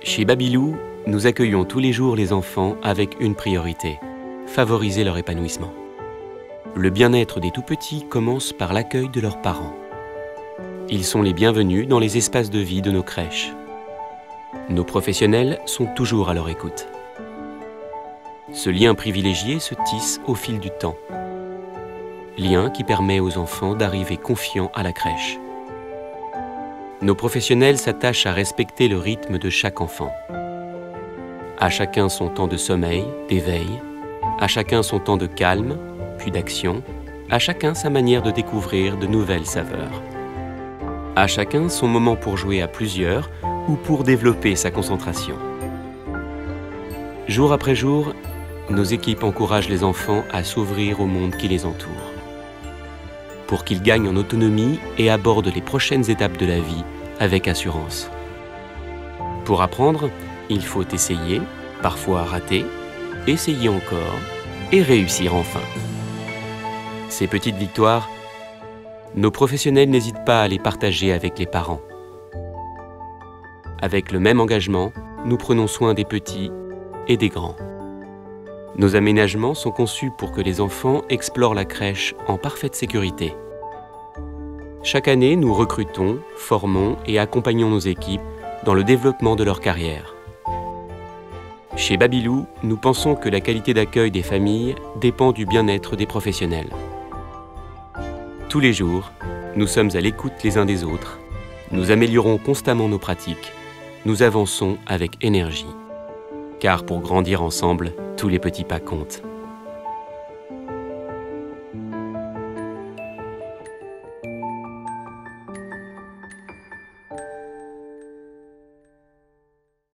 Chez Babylou, nous accueillons tous les jours les enfants avec une priorité, favoriser leur épanouissement. Le bien-être des tout-petits commence par l'accueil de leurs parents. Ils sont les bienvenus dans les espaces de vie de nos crèches. Nos professionnels sont toujours à leur écoute. Ce lien privilégié se tisse au fil du temps. Lien qui permet aux enfants d'arriver confiants à la crèche. Nos professionnels s'attachent à respecter le rythme de chaque enfant. À chacun son temps de sommeil, d'éveil, à chacun son temps de calme, puis d'action, à chacun sa manière de découvrir de nouvelles saveurs. À chacun son moment pour jouer à plusieurs ou pour développer sa concentration. Jour après jour, nos équipes encouragent les enfants à s'ouvrir au monde qui les entoure, pour qu'ils gagnent en autonomie et abordent les prochaines étapes de la vie avec assurance. Pour apprendre, il faut essayer, parfois rater, essayer encore et réussir enfin. Ces petites victoires, nos professionnels n'hésitent pas à les partager avec les parents. Avec le même engagement, nous prenons soin des petits et des grands. Nos aménagements sont conçus pour que les enfants explorent la crèche en parfaite sécurité. Chaque année, nous recrutons, formons et accompagnons nos équipes dans le développement de leur carrière. Chez Babylou, nous pensons que la qualité d'accueil des familles dépend du bien-être des professionnels. Tous les jours, nous sommes à l'écoute les uns des autres, nous améliorons constamment nos pratiques, nous avançons avec énergie. Car pour grandir ensemble, tous les petits pas comptent.